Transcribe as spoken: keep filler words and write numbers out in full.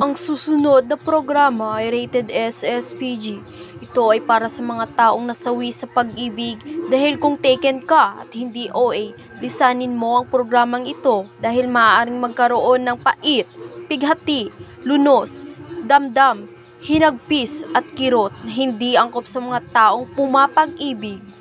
Ang susunod na programa ay rated S S P G. Ito ay para sa mga taong nasawi sa pag-ibig dahil kung taken ka at hindi O A, lisanin mo ang programang ito dahil maaaring magkaroon ng pait, pighati, lunos, damdam, hinagpis at kirot na hindi angkop sa mga taong pumapag-ibig.